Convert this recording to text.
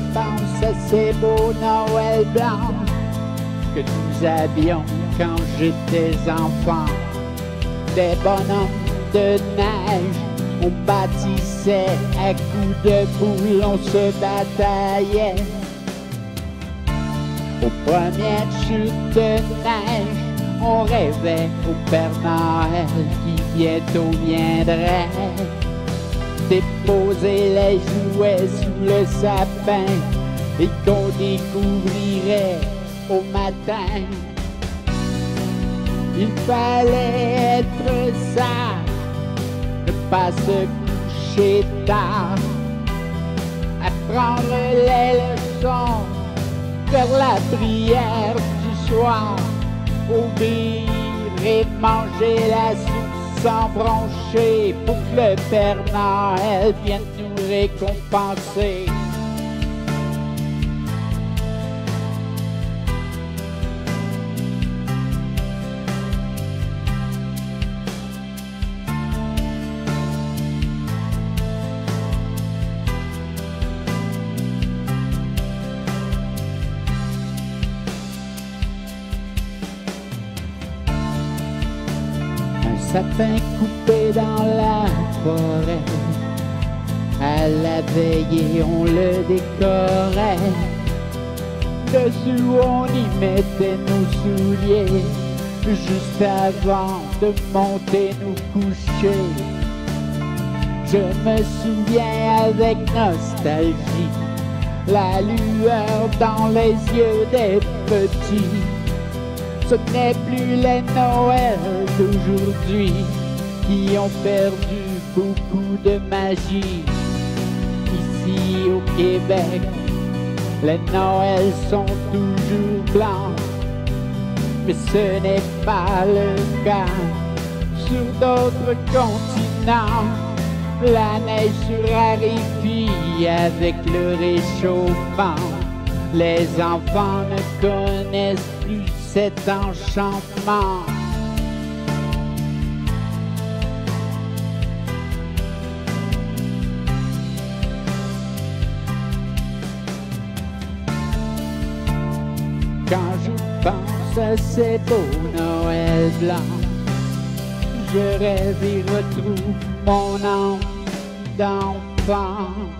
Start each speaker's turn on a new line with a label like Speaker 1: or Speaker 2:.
Speaker 1: pense à ces beaux Noëls blancs que nous avions quand j'étais enfant. Des bonhommes de neige, on bâtissait à coups de boules, on se bataillait. Aux premières chutes de neige, on rêvait au Père Noël qui bientôt viendrait déposer les jouets sous le sapin et qu'on découvrirait au matin. Il fallait être sage, ne pas se coucher tard, apprendre les leçons, faire la prière du soir, obéir et manger la soupe sans broncher pour que le Père Noël vienne nous récompenser. Sapin coupé dans la forêt, à la veillée on le décorait. Dessus on y mettait nos souliers, juste avant de monter nous coucher. Je me souviens avec nostalgie, la lueur dans les yeux des petits. Ce n'est plus les Noëls d'aujourd'hui qui ont perdu beaucoup de magie. Ici au Québec, les Noëls sont toujours blancs, mais ce n'est pas le cas sur d'autres continents. La neige se raréfie avec le réchauffement. Les enfants ne connaissent plus cet enchantement. Quand je pense à ces beaux Noëls blancs, je rêve et retrouve mon âme d'enfant.